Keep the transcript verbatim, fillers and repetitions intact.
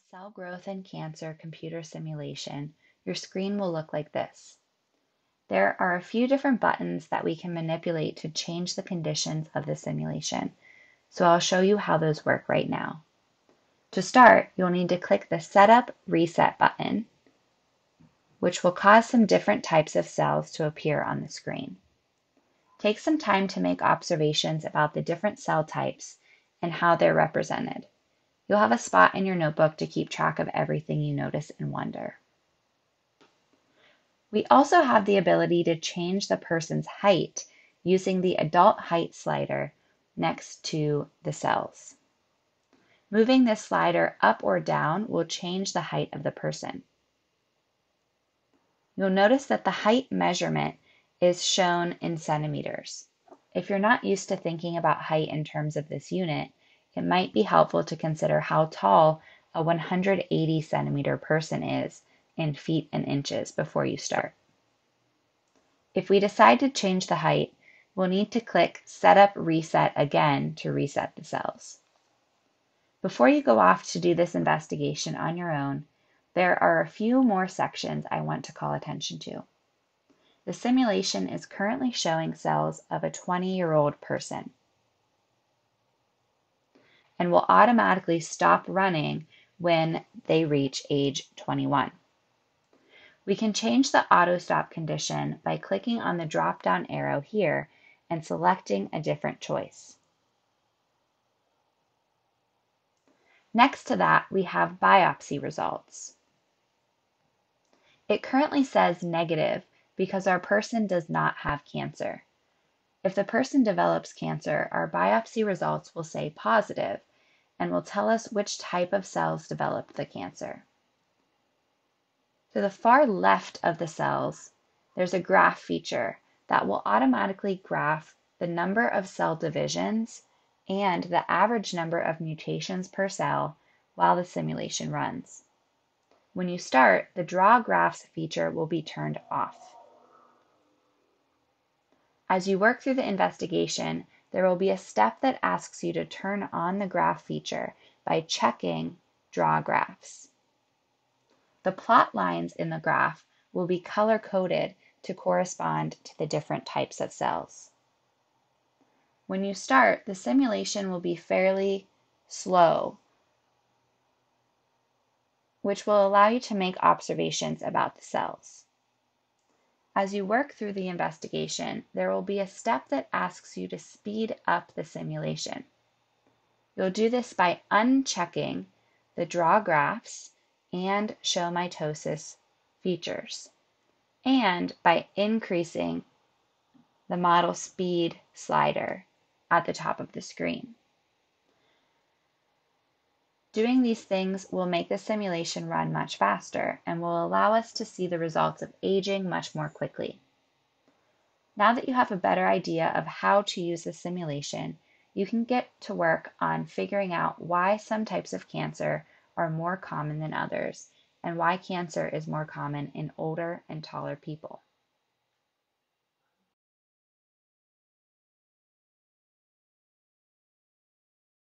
cell growth in cancer computer simulation, your screen will look like this. There are a few different buttons that we can manipulate to change the conditions of the simulation, so I'll show you how those work right now. To start, you'll need to click the Setup Reset button, which will cause some different types of cells to appear on the screen. Take some time to make observations about the different cell types and how they're represented. You'll have a spot in your notebook to keep track of everything you notice and wonder. We also have the ability to change the person's height using the Adult Height slider next to the cells. Moving this slider up or down will change the height of the person. You'll notice that the height measurement is shown in centimeters. If you're not used to thinking about height in terms of this unit, it might be helpful to consider how tall a one hundred eighty centimeter person is in feet and inches before you start. If we decide to change the height, we'll need to click Setup Reset again to reset the cells. Before you go off to do this investigation on your own, there are a few more sections I want to call attention to. The simulation is currently showing cells of a twenty-year-old person and will automatically stop running when they reach age twenty-one. We can change the auto stop condition by clicking on the drop-down arrow here and selecting a different choice. Next to that, we have biopsy results. It currently says negative because our person does not have cancer. If the person develops cancer, our biopsy results will say positive and will tell us which type of cells developed the cancer. To the far left of the cells, there's a graph feature that will automatically graph the number of cell divisions and the average number of mutations per cell while the simulation runs. When you start, the Draw Graphs feature will be turned off. As you work through the investigation, there will be a step that asks you to turn on the graph feature by checking Draw Graphs. The plot lines in the graph will be color-coded to correspond to the different types of cells. When you start, the simulation will be fairly slow, which will allow you to make observations about the cells. As you work through the investigation, there will be a step that asks you to speed up the simulation. You'll do this by unchecking the Draw Graphs and Show Mitosis features, and by increasing the Model Speed slider at the top of the screen. Doing these things will make the simulation run much faster and will allow us to see the results of aging much more quickly. Now that you have a better idea of how to use the simulation, you can get to work on figuring out why some types of cancer are more common than others and why cancer is more common in older and taller people.